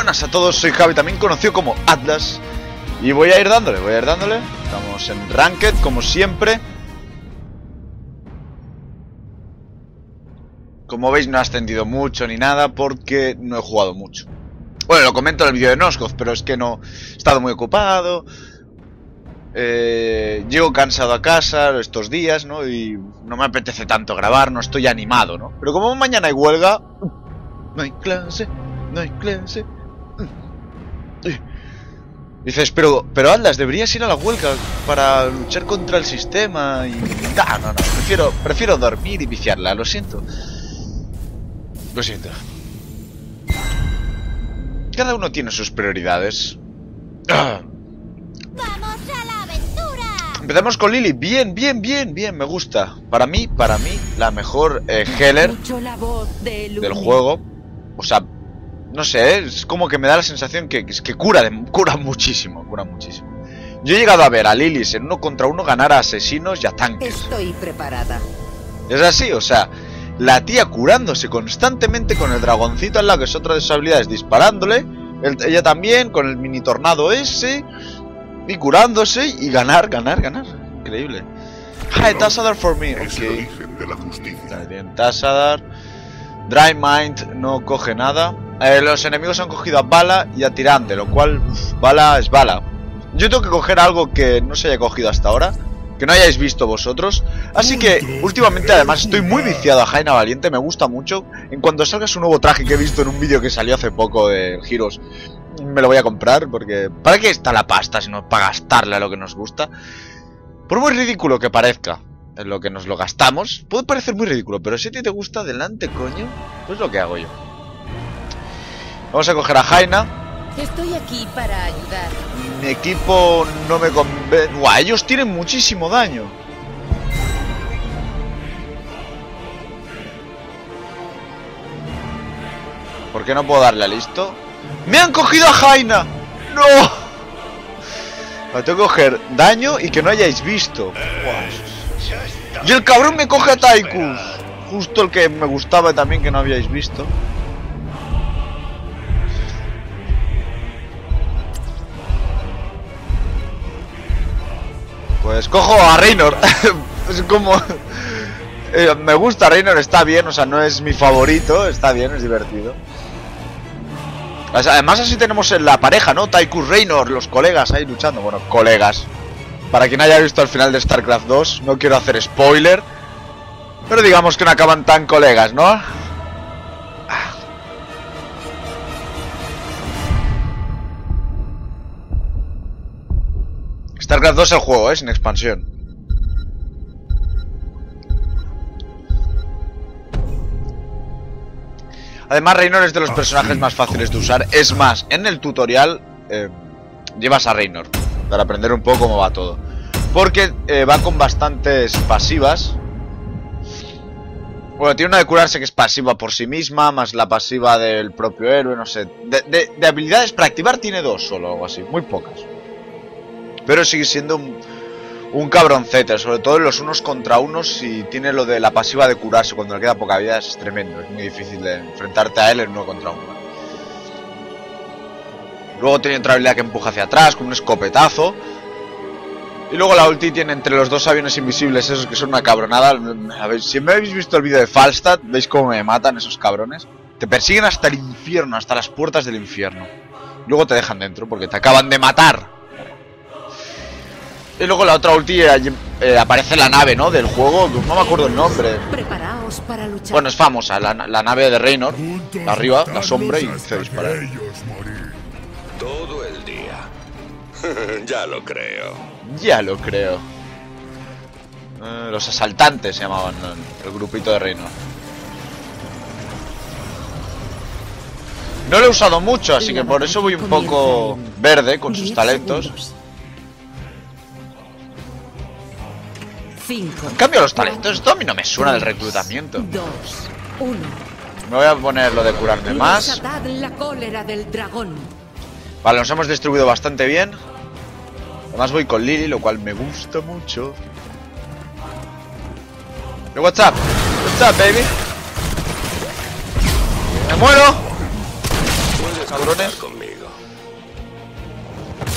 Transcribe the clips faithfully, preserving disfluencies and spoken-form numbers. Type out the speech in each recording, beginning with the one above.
buenas a todos, soy Javi, también conocido como Atlas. Y voy a ir dándole, voy a ir dándole. Estamos en Ranked, como siempre. Como veis no ha ascendido mucho ni nada porque no he jugado mucho. Bueno, lo comento en el vídeo de Nosgoth, pero es que no he estado muy ocupado. Eh, llego cansado a casa estos días, ¿no? Y no me apetece tanto grabar, no estoy animado, ¿no? Pero como mañana hay huelga, no hay clase, no hay clase. Dices, pero, pero Atlas, deberías ir a la huelga para luchar contra el sistema y... No, no, no, prefiero, prefiero dormir y viciarla, lo siento. Lo siento. Cada uno tiene sus prioridades. ¡Ah! ¡Vamos a la aventura! Empezamos con Lily. Bien, bien, bien, bien, me gusta. Para mí, para mí, la mejor eh, healer del juego. O sea, no sé, es como que me da la sensación que, que cura, de, cura muchísimo, cura muchísimo. Yo he llegado a ver a Lilith en uno contra uno ganar a asesinos y a tanques. Estoy preparada. Es así, o sea, la tía curándose constantemente con el dragoncito al lado, que es otra de sus habilidades, disparándole. El, ella también con el mini tornado ese. Y curándose y ganar, ganar, ganar. Increíble. Hi, Tassadar for me. Es Ok. el origen de la justicia. Está bien, Tassadar. Dry Mind no coge nada. Eh, los enemigos han cogido a Bala y a Tirante, lo cual, uf, Bala es Bala. Yo tengo que coger algo que no se haya cogido hasta ahora, que no hayáis visto vosotros. Así que, últimamente, además, estoy muy viciado a Jaina Valiente, me gusta mucho. En cuanto salga su nuevo traje que he visto en un vídeo que salió hace poco de Heroes, me lo voy a comprar, porque... ¿para qué está la pasta si no para gastarle a lo que nos gusta? Por muy ridículo que parezca en lo que nos lo gastamos, puede parecer muy ridículo, pero si a ti te gusta, adelante, coño. Pues lo que hago yo. Vamos a coger a Jaina. Estoy aquí para ayudar. Mi equipo no me convence. Guau, ellos tienen muchísimo daño. ¿Por qué no puedo darle a listo? ¡Me han cogido a Jaina! ¡No! Tengo que coger daño y que no hayáis visto. Guau. Y el cabrón me coge a Tychus. Justo el que me gustaba también que no habíais visto. Pues cojo a Reynor. Es como... eh, me gusta Reynor, está bien, o sea, no es mi favorito, está bien, es divertido. Además así tenemos en la pareja, ¿no? Tychus, Reynor, los colegas ahí luchando. Bueno, colegas. Para quien haya visto el final de StarCraft dos, no quiero hacer spoiler, pero digamos que no acaban tan colegas, ¿no? StarCraft dos es el juego, ¿eh? Sin expansión. Además, Reynor es de los personajes más fáciles de usar. Es más, en el tutorial eh, llevas a Reynor para aprender un poco cómo va todo. Porque eh, va con bastantes pasivas. Bueno, tiene una de curarse que es pasiva por sí misma, más la pasiva del propio héroe, no sé. De, de, de habilidades para activar tiene dos solo, o algo así, muy pocas. Pero sigue siendo un, un cabroncete, sobre todo en los unos contra unos. Y tiene lo de la pasiva de curarse cuando le queda poca vida, es tremendo. Es muy difícil de enfrentarte a él en uno contra uno. Luego tiene otra habilidad que empuja hacia atrás, con un escopetazo. Y luego la ulti tiene entre los dos aviones invisibles, esos que son una cabronada. A ver, si me habéis visto el vídeo de Falstad, veis cómo me matan esos cabrones. Te persiguen hasta el infierno, hasta las puertas del infierno. Luego te dejan dentro porque te acaban de matar. Y luego la otra ulti eh, eh, aparece la nave, ¿no? Del juego, no me acuerdo el nombre. Preparaos para luchar. Bueno, es famosa, la, la nave de Reynor. Arriba, la sombra y se dispara. Todo el día. Ya lo creo. Ya lo creo. Eh, los asaltantes se llamaban, ¿no? El grupito de Reynor. No lo he usado mucho, así que por eso voy un poco verde con sus talentos. Cinco, En cambio los talentos, esto a mí no me suena del reclutamiento. dos, uno. Me voy a poner lo de curarme más. Desatad la cólera del dragón. Vale, nos hemos distribuido bastante bien. Además voy con Lily, lo cual me gusta mucho. Hey, what's up? What's up, baby? ¡Me muero! Puedes Cabrones. contar conmigo.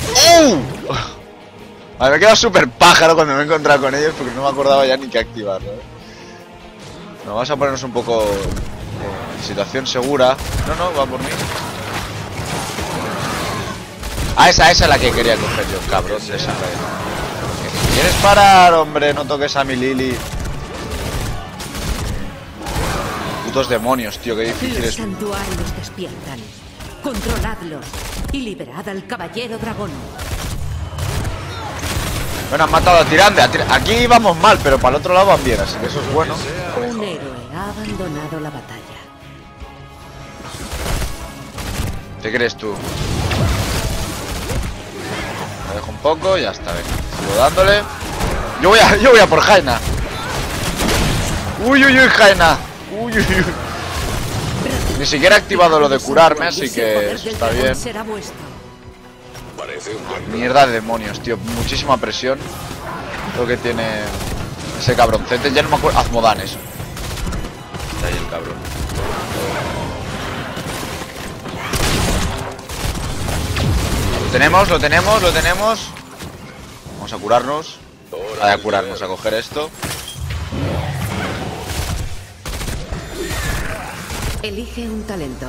¡Uh! A ver, me he quedado súper pájaro cuando me he encontrado con ellos porque no me acordaba ya ni qué activarlo, ¿eh? No, vamos a ponernos un poco en situación segura. No, no, va por mí. Ah, esa, esa es la que quería coger yo, cabrón. Esa es la que... ¿Quieres parar, hombre? No toques a mi Lily. Putos demonios, tío, qué difícil Los es. santuarios despiertan. Controladlos y liberad al caballero dragón. Bueno, han matado a Tirande. A Tir... Aquí vamos mal, pero para el otro lado van bien, así que eso es bueno. Un héroe ha abandonado la batalla. ¿Qué crees tú? Me dejo un poco y ya está, venga. Sigo dándole. Yo voy a, yo voy a por Jaina. Uy, uy, uy, Jaina. Uy, uy, uy. Ni siquiera he activado lo de curarme, así que eso está bien. Parece un buen Mierda de demonios, tío. Muchísima presión. Lo que tiene ese cabroncete. Ya no me acuerdo. Azmodan, eso. Está ahí el cabrón. Lo tenemos, lo tenemos, lo tenemos. Vamos a curarnos. A curarnos, a coger esto. Elige un talento.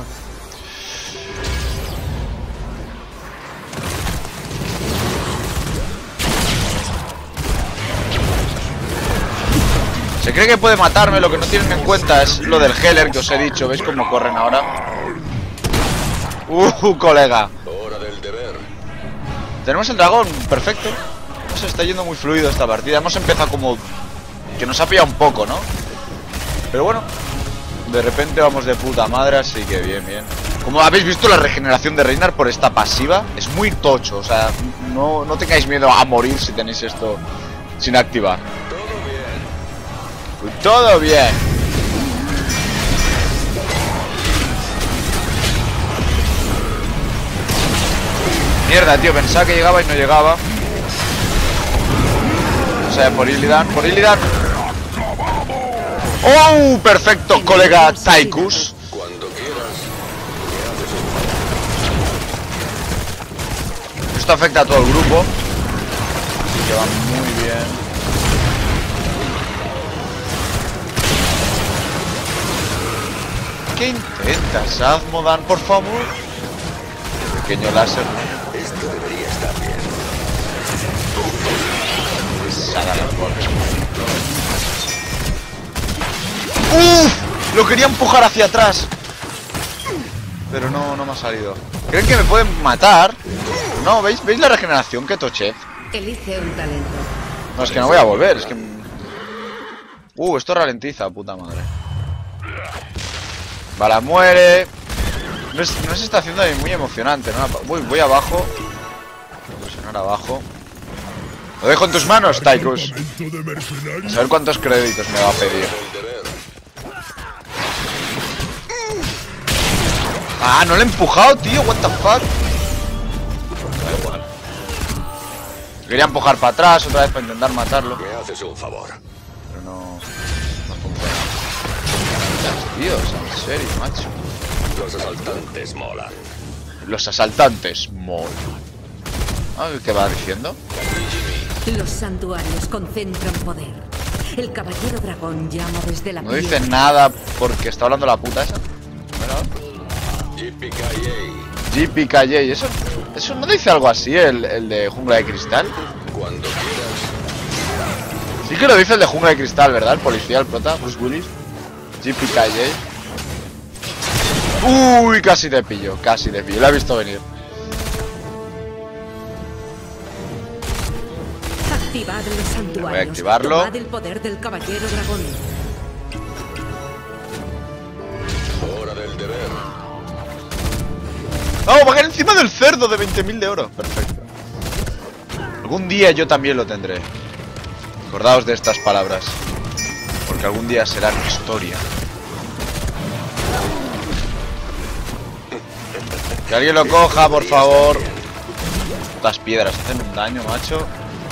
Se cree que puede matarme, lo que no tienen en cuenta es lo del Heller que os he dicho. ¿Veis cómo corren ahora? Uh, colega. hora del deber. Tenemos el dragón, perfecto. No se está yendo muy fluido esta partida. Hemos empezado como... que nos ha pillado un poco, ¿no? Pero bueno, de repente vamos de puta madre, así que bien, bien. Como habéis visto, la regeneración de Reinar por esta pasiva es muy tocho. O sea, no, no tengáis miedo a morir si tenéis esto sin activar. Todo bien. Mierda, tío, pensaba que llegaba y no llegaba. O sea, por Illidan, por Illidan. ¡Oh! Perfecto, colega Tychus. Cuando quieras. Esto afecta a todo el grupo. Así que va muy bien. ¿Qué intentas, Azmodan, por favor? Pequeño láser. Esto debería estar bien. Pesada las bolas. ¡Uf! Lo quería empujar hacia atrás. Pero no, no me ha salido. ¿Creen que me pueden matar? No, ¿veis? ¿Veis la regeneración que toché? Elige un talento. No, es que no voy a volver, es que... Uh, esto ralentiza, puta madre. Bala muere. No, es, no se está haciendo muy emocionante, ¿no? Voy, voy abajo. Voy a presionar abajo. Lo dejo en tus manos, Tychus. A ver cuántos créditos me va a pedir. Ah, no le he empujado, tío. What the fuck. Da igual. Quería empujar para atrás otra vez para intentar matarlo. Me haces un favor. Pero no... no funciona. Tíos, en serio, macho. Los asaltantes molan. Los asaltantes molan. Ah, ¿qué va diciendo? Los santuarios concentran poder. El caballero dragón llama desde la No piedra. dice nada porque está hablando la puta esa. G P K J, ¿eso, eso no dice algo así el, el de Jungla de Cristal? Cuando quieras. Sí que lo dice el de Jungla de Cristal, ¿verdad? El policía, el prota, Bruce Willis. G P K J. Uy, casi te pillo, casi te pillo, lo he visto venir. Activad los santuarios. Voy a activarlo. Tomad el poder del caballero dragón. Hora del deber. ¡Vamos a pagar encima del cerdo de veinte mil de oro! Perfecto. Algún día yo también lo tendré. Acordaos de estas palabras. Porque algún día serán historia. Que alguien lo coja, por favor. Estas piedras hacen un daño, macho.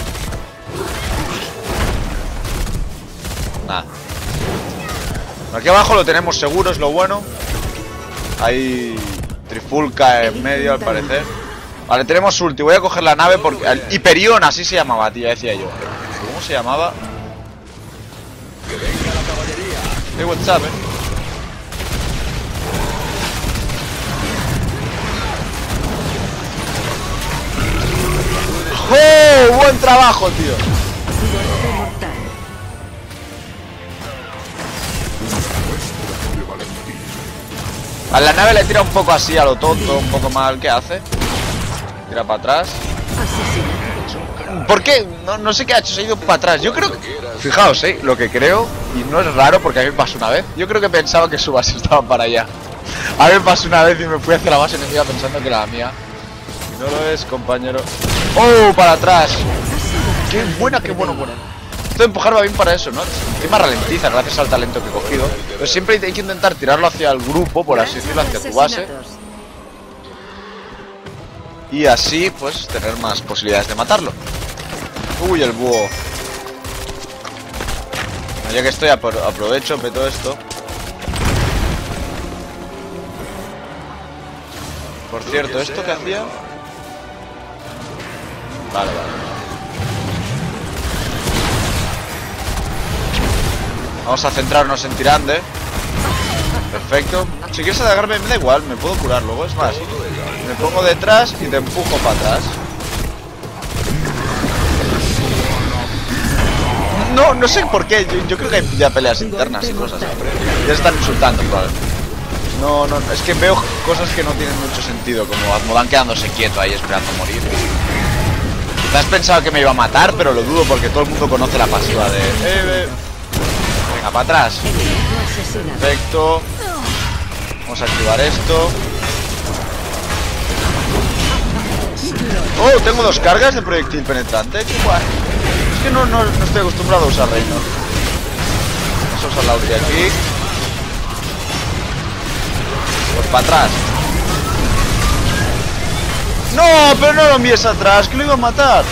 Nada. Aquí abajo lo tenemos seguro, es lo bueno. Hay trifulca en medio, al parecer. Vale, tenemos ulti. Voy a coger la nave porque... el Hyperion, así se llamaba, tío, decía yo. ¿Cómo se llamaba? ¡Que venga la caballería! Hey, what's up, eh. ¡Oh! ¡Buen trabajo, tío! Golpe mortal. A la nave le tira un poco así a lo tonto, un poco mal. ¿Qué hace? Tira para atrás. Asesinato. ¿Por qué? No, no sé qué ha hecho, se ha ido para atrás. Yo creo que... Fijaos, eh, lo que creo, y no es raro porque a mí me pasó una vez. Yo creo que pensaba que su base estaba para allá. A mí me pasó una vez y me fui hacia la base enemiga pensando que era la mía. Y no lo es, compañero. ¡Oh! Para atrás. ¡Qué buena, qué bueno, bueno! Esto de empujar va bien para eso, ¿no? Encima ralentiza gracias al talento que he cogido. Pero siempre hay que intentar tirarlo hacia el grupo, por así decirlo, hacia tu base. Y así, pues, tener más posibilidades de matarlo. Uy, el búho. Ya que estoy, apro aprovecho, peto esto. Por cierto, ¿esto qué hacía? Vale, vale. Vamos a centrarnos en Tirande. Perfecto. Si quieres adagarme, me da igual, me puedo curar luego, es más. Me pongo detrás y te empujo para atrás. No, no sé por qué, yo, yo creo que hay ya peleas internas y cosas. Ya se están insultando, igual. No, no, es que veo cosas que no tienen mucho sentido, como Azmodan quedándose quieto ahí esperando morir. Te has pensado que me iba a matar, pero lo dudo porque todo el mundo conoce la pasiva de... Eh, eh. Venga, para atrás. Perfecto. Vamos a activar esto. Oh, tengo dos cargas de proyectil penetrante. Qué guay. Es que no, no, no estoy acostumbrado a usar reino. Vamos a usar la ulti aquí. Pues para atrás. No, pero no lo envíes atrás, que lo iba a matar.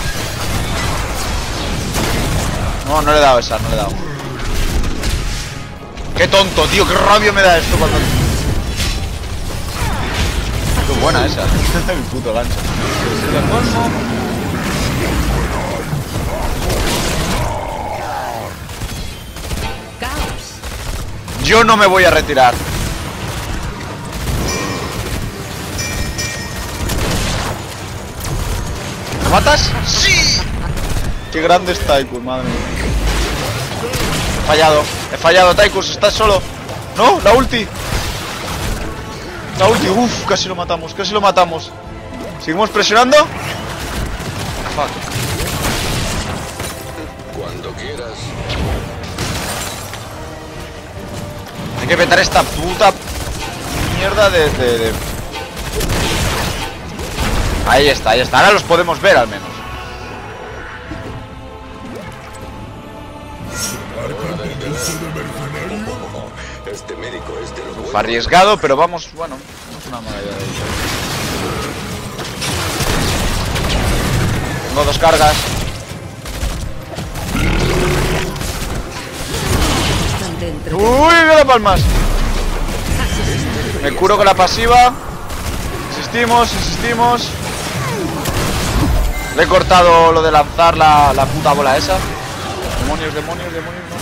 No, no le he dado esa, no le he dado. Qué tonto, tío, qué rabia me da esto cuando... Qué buena esa. El puto lancha. Caos. Yo no me voy a retirar. ¿Lo matas? ¡Sí! Qué grande es Tychus, madre mía. He fallado, he fallado, Tychus, estás solo. No, la ulti. La ulti, uff, casi lo matamos, casi lo matamos. ¿Seguimos presionando? Fuck. Cuando quieras. Hay que petar esta puta mierda de, de, de... Ahí está, ahí está. Ahora los podemos ver al menos. Este médico es de lo bueno. Fue arriesgado, pero vamos, bueno, no es una mala idea. Tengo dos cargas. Uy, mira palmas. Me curo con la pasiva. Insistimos, insistimos. Le he cortado lo de lanzar la, la puta bola esa. Demonios, demonios, demonios, no.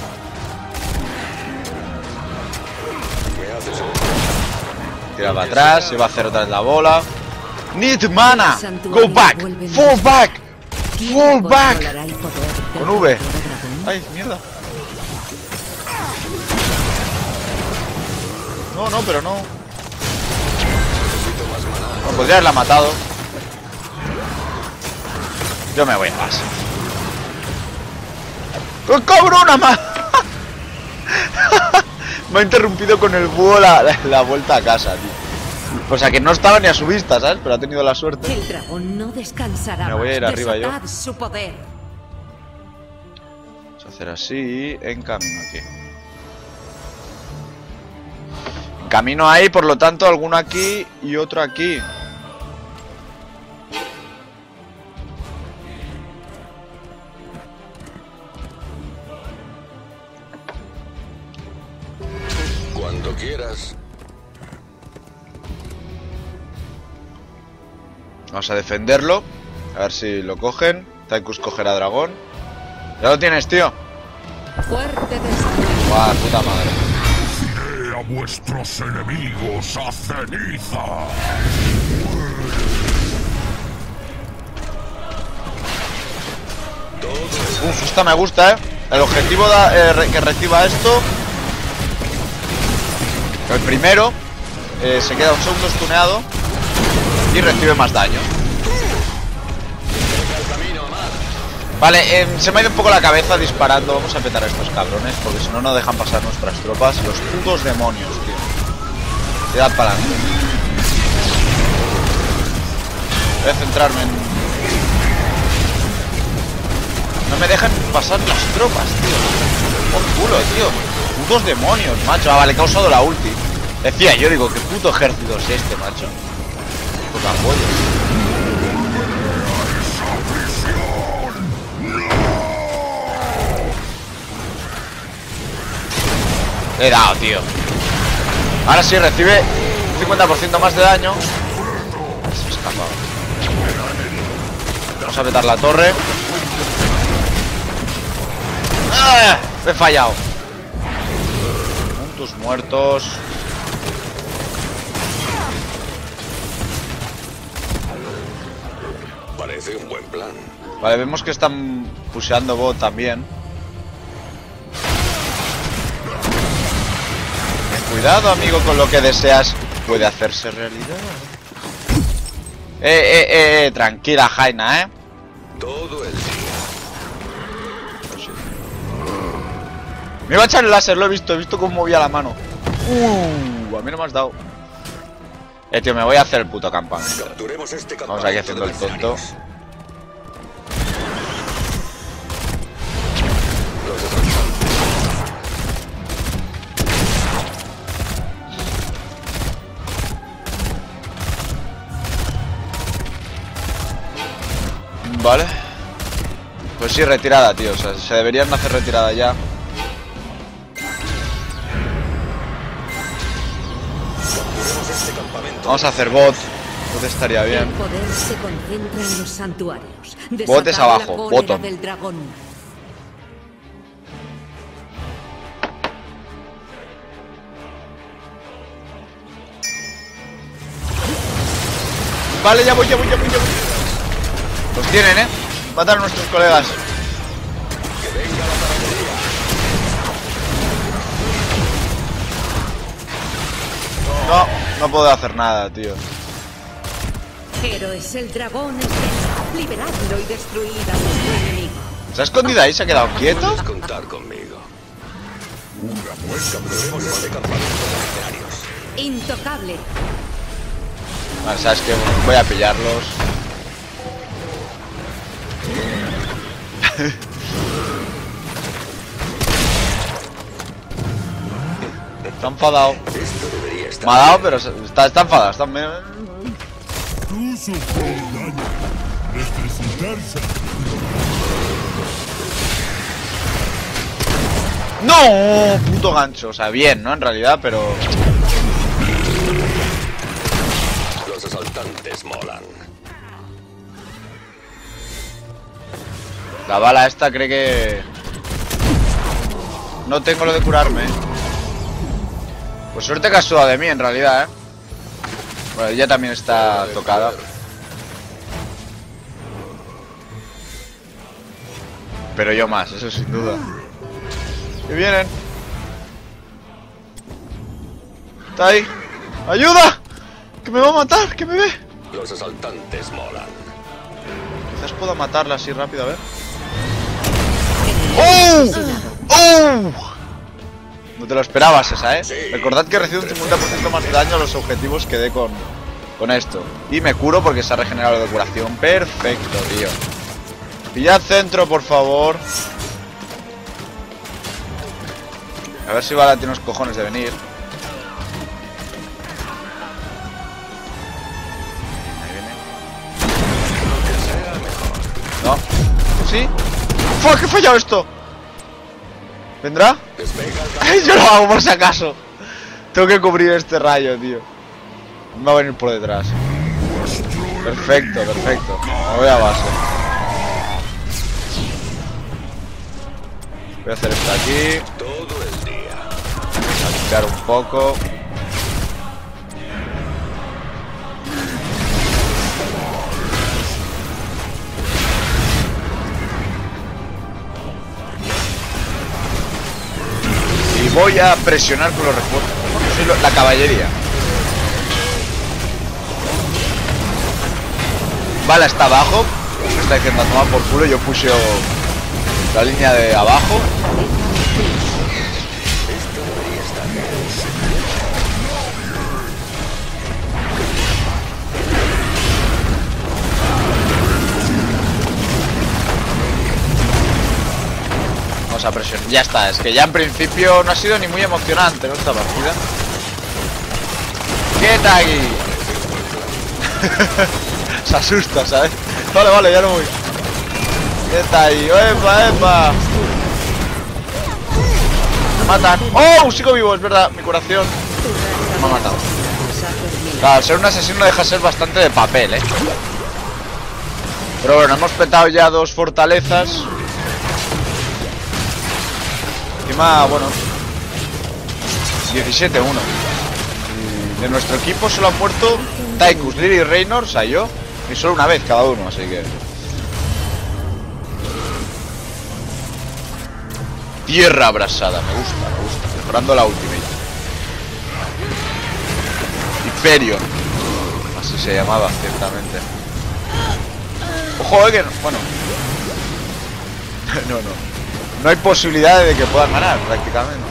Tira para atrás, se va a hacer otra vez la bola. Need mana. Go back. Fall back. Fall back. Con V. Ay, mierda. No, no, pero no. No, podría haberla matado. Yo me voy a base. ¡Oh, cabrona, ma! Me ha interrumpido con el búho la, la, la vuelta a casa, tío. O sea que no estaba ni a su vista, ¿sabes? Pero ha tenido la suerte. El dragón no descansará. Me voy a ir más. arriba yo. Desatad su poder. Vamos a hacer así. En camino aquí. En camino ahí, por lo tanto, alguno aquí y otro aquí. Cuando quieras. Vamos a defenderlo. A ver si lo cogen. Tychus cogerá dragón. Ya lo tienes, tío. Fuerte desarrollo. Guau, puta madre. Iré a vuestros enemigos a ceniza. Uf, esta me gusta, eh. El objetivo da, eh, re, que reciba esto. El primero eh, se queda un segundo stuneado y recibe más daño. Vale, eh, se me ha ido un poco la cabeza disparando. Vamos a petar a estos cabrones, porque si no, no dejan pasar nuestras tropas. Los putos demonios, tío. Tirad para adelante. Voy a centrarme en... No me dejan pasar las tropas, tío. Por culo, tío. Putos demonios, macho. Ah, vale, que ha usado la ulti. Decía, yo digo, ¿qué puto ejército es este, macho? Puta pollo. Le he dado, tío. Ahora sí recibe un cincuenta por ciento más de daño. Se me ha escapado. Vamos a petar la torre. ¡Ah! Me he fallado. Puntos muertos. Parece un buen plan. Vale, vemos que están pusheando bot también. Cuidado, amigo, con lo que deseas. Puede hacerse realidad. Eh, eh, eh, tranquila, Jaina, eh. Todo el día. Me iba a echar el láser, lo he visto, he visto cómo movía la mano. Uh, a mí no me has dado. Eh, tío, me voy a hacer el puto campamento. Capturemos este Vamos aquí haciendo el tonto. Vale. Pues sí, retirada, tío. O sea, se deberían hacer retirada ya. Vamos a hacer bot. Bot estaría bien. El poder se concentra en los santuarios. Bot es Desatar abajo, la cólera bottom. del dragón. Vale, ya voy, ya voy, ya voy, ya voy. Los tienen, eh. Matan a nuestros colegas. No, no puedo hacer nada, tío. Héroes, el dragón es débil. Liberadlo y destruid a vuestro enemigo. ¿Se ha escondido ahí? ¿Se ha quedado quieto? Puedes contar conmigo. Capturemos este campamento de mercenarios. Intocable. Vale, sabes que voy a pillarlos. Está enfadado. Esto debería estar. Me ha dado, pero está, está enfadado. Está... Tú sufres daño. Necesitarse. ¡No! Puto gancho. O sea, bien, ¿no? En realidad, pero... Los asaltantes molan. La bala esta cree que... No tengo lo de curarme. Pues suerte que ha sudado de mí, en realidad, ¿eh? Bueno, ella también está tocada. Pero yo más, eso sin duda. ¡Que vienen! ¡Está ahí! ¡Ayuda! ¡Que me va a matar! ¡Que me ve! Los asaltantes molan. Quizás pueda matarla así rápido, a ver. ¡Oh! ¡Oh! No te lo esperabas esa, ¿eh? Sí. Recordad que recibo un cincuenta por ciento más de daño a los objetivos que dé con, con esto. Y me curo porque se ha regenerado de curación. Perfecto, tío. Pillad centro, por favor. A ver si Bala tiene unos cojones de venir. Ahí viene. No. ¿Sí? ¡Fuck! ¡He fallado esto! ¿Vendrá? Despega. Yo lo hago por si acaso. Tengo que cubrir este rayo, tío. Me va a venir por detrás. Vuestro Perfecto, perfecto. Me voy a base. Voy a hacer esto aquí. Todo el día. A limpiar un poco. Y voy a presionar con los refuerzos. Porque soy lo- la caballería. Bala está abajo. Me está diciendo a tomar por culo. Yo puse la línea de abajo. Esto debería estar bien. Vamos a presionar. Ya está. Es que ya en principio no ha sido ni muy emocionante, ¿no? Esta partida. ¿Qué tal aquí? Se asusta, ¿sabes? Vale, vale, ya no voy. ¿Qué está ahí? ¡Epa, epa! Me matan. ¡Oh! Sigo vivo, es verdad. Mi curación me ha matado. Claro, ser un asesino deja ser bastante de papel, ¿eh? Pero bueno, hemos petado ya dos fortalezas. Encima, bueno, diecisiete uno. De nuestro equipo solo han muerto Tychus, Lily y Reynor, o sea, yo. Y solo una vez cada uno, así que... Tierra abrasada, me gusta, me gusta. Mejorando la ultimate. Hyperion. Así se llamaba, ciertamente. Ojo, eh, que no... Bueno. no, no. No hay posibilidad de que puedan ganar, prácticamente.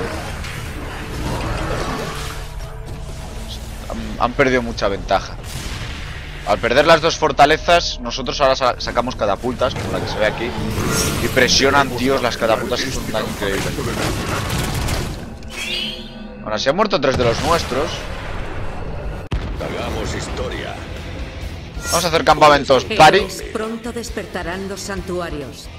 Han, han perdido mucha ventaja. Al perder las dos fortalezas, nosotros ahora sa sacamos catapultas, como la que se ve aquí. Y presionan, tíos, las catapultas y es un daño increíble. Ahora, si han muerto tres de los nuestros, Hagamos historia. vamos a hacer campamentos pari. Héroes, pronto despertarán los santuarios.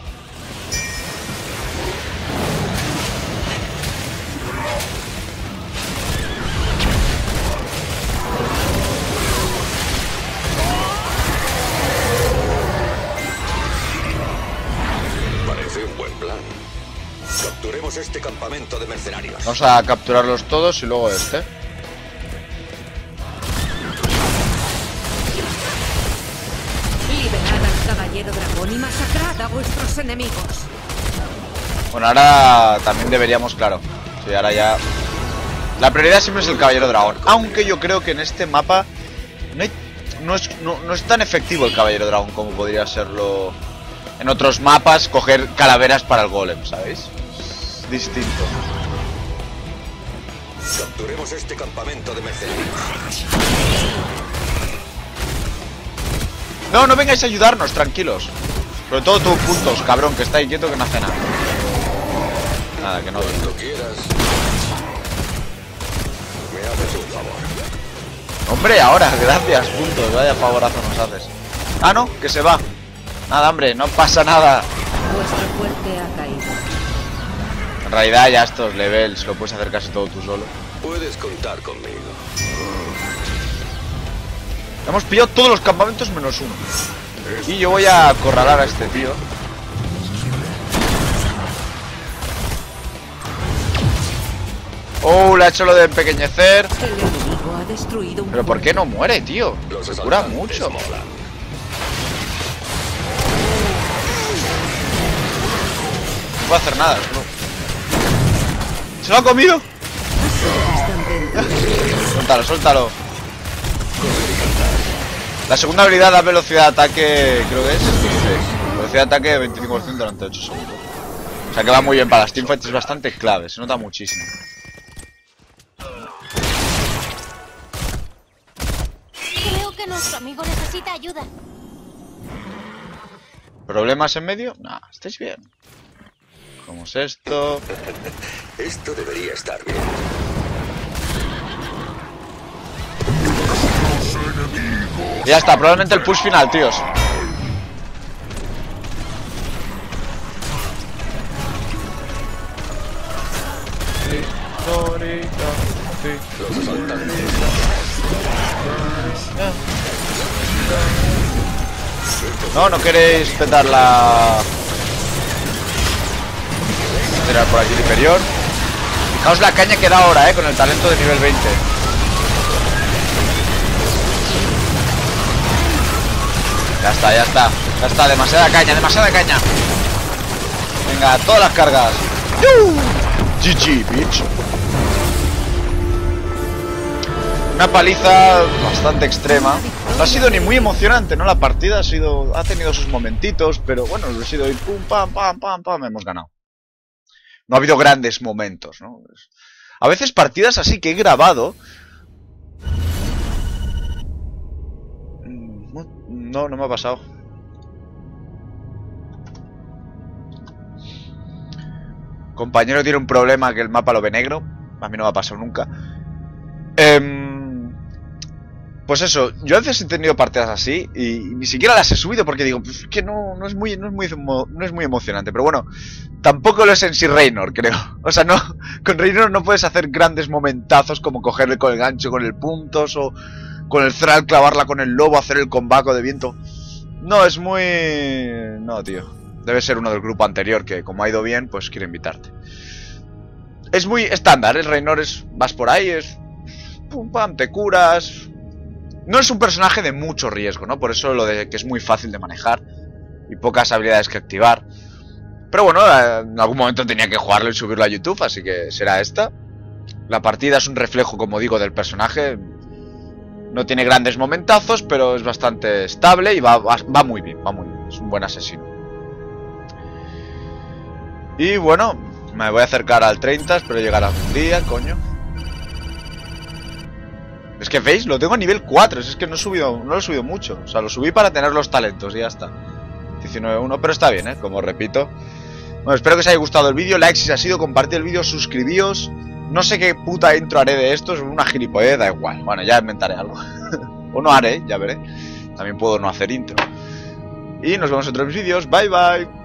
Parece un buen plan. Capturemos este campamento de mercenarios. Vamos a capturarlos todos y luego este. Liberad al caballero dragón y masacrad a vuestros enemigos. Bueno, ahora también deberíamos, claro. Sí, ahora ya... La prioridad siempre es el caballero dragón. Aunque yo creo que en este mapa no, hay, no, es, no, no es tan efectivo el caballero dragón como podría serlo en otros mapas, coger calaveras para el golem, ¿sabéis? Es distinto. Capturemos este campamento de mercenarios. No, no vengáis a ayudarnos, tranquilos. Sobre todo tú, puntos, cabrón, que está ahí quieto que no hace nada. Nada, que no venga. Cuando quieras. Me haces un favor. Hombre, ahora, gracias, puntos. Vaya favorazo nos haces. Ah, no, que se va. Nada, hombre, no pasa nada. Vuestro fuerte ha caído. En realidad ya estos levels lo puedes hacer casi todo tú solo. Puedes contar conmigo. Hemos pillado todos los campamentos menos uno. Y yo voy a acorralar a este tío. Oh, le ha hecho lo de empequeñecer. El enemigo ha destruido un Pero ¿por qué no muere, tío? Los Cura asaltantes mucho. molan. No puedo hacer nada. No. ¿Se lo ha comido? Suéltalo, suéltalo. La segunda habilidad da velocidad de ataque, creo que es. Sí. Velocidad de ataque de veinticinco por ciento durante ocho segundos. O sea que va muy bien para las teamfights, es bastante clave, se nota muchísimo. Creo que nuestro amigo necesita ayuda. ¿Problemas en medio? Nah, estáis bien. ¿Cómo es esto? Esto debería estar bien. Ya está, probablemente el push final, tíos. Los asaltantes. No, no queréis petar la... Tirar por aquí el inferior. Fijaos la caña que da ahora, eh, con el talento de nivel veinte. Ya está, ya está. Ya está, demasiada caña, demasiada caña. Venga, todas las cargas. G G, bitch. Una paliza bastante extrema. No ha sido ni muy emocionante, ¿no? La partida ha sido... Ha tenido sus momentitos, pero bueno, ha sido ir pum, pam, pam, pam, pam, hemos ganado. No ha habido grandes momentos, ¿no? A veces partidas así que he grabado... No, no me ha pasado. Compañero tiene un problema que el mapa lo ve negro. A mí no me ha pasado nunca. Eh... Pues eso, yo a veces he tenido partidas así y, y ni siquiera las he subido porque digo, pues que no, no es muy, no es muy, no es muy emocionante. Pero bueno, tampoco lo es en sí Reynor, creo. O sea, no, con Reynor no puedes hacer grandes momentazos como cogerle con el gancho con el puntos o con el Thrall clavarla con el lobo, hacer el combaco de viento. No, es muy... No, tío. Debe ser uno del grupo anterior que como ha ido bien, pues quiere invitarte. Es muy estándar, el Reynor es... Vas por ahí, es... Pum, pam, te curas... No es un personaje de mucho riesgo, ¿no? Por eso lo de que es muy fácil de manejar y pocas habilidades que activar. Pero bueno, en algún momento tenía que jugarlo y subirlo a YouTube, así que será esta. La partida es un reflejo, como digo, del personaje. No tiene grandes momentazos, pero es bastante estable y va, va, va muy bien, va muy bien. Es un buen asesino. Y bueno, me voy a acercar al treinta, espero llegar algún día, coño. Es que veis, lo tengo a nivel cuatro, es que no he subido, no lo he subido mucho. O sea, lo subí para tener los talentos y ya está. diecinueve uno, pero está bien, ¿eh? Como repito. Bueno, espero que os haya gustado el vídeo. Like si ha sido, compartid el vídeo, suscribíos. No sé qué puta intro haré de esto, es una gilipollez, da igual. Bueno, ya inventaré algo. O no haré, ya veré. También puedo no hacer intro. Y nos vemos en otros vídeos. Bye, bye.